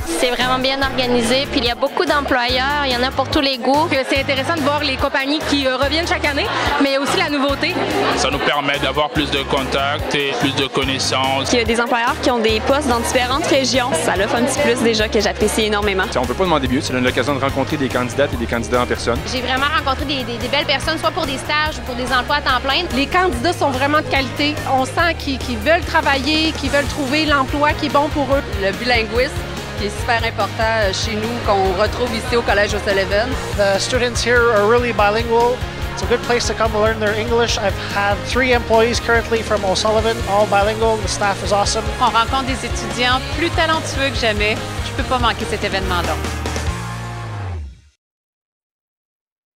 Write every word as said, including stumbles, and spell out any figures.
C'est vraiment bien organisé, puis il y a beaucoup d'employeurs, il y en a pour tous les goûts. C'est intéressant de voir les compagnies qui euh, reviennent chaque année, mais aussi la nouveauté. Ça nous permet d'avoir plus de contacts et plus de connaissances. Il y a des employeurs qui ont des postes dans différentes régions. Ça l'offre un petit plus déjà que j'apprécie énormément. On ne peut pas demander mieux, c'est l'occasion de rencontrer des candidates et des candidats en personne. J'ai vraiment rencontré des, des, des belles personnes, soit pour des stages ou pour des emplois à temps plein. Les candidats sont vraiment de qualité. On sent qu'ils qu'ils veulent travailler, qu'ils veulent trouver l'emploi qui est bon pour eux. Le bilinguisme qui est super important chez nous, qu'on retrouve ici au Collège O'Sullivan. The students here are really bilingual. It's a good place to come to learn their English. I've had three employees currently from O'Sullivan, all bilingual. The staff is awesome. On rencontre des étudiants plus talentueux que jamais. Je peux pas manquer cet événement-là.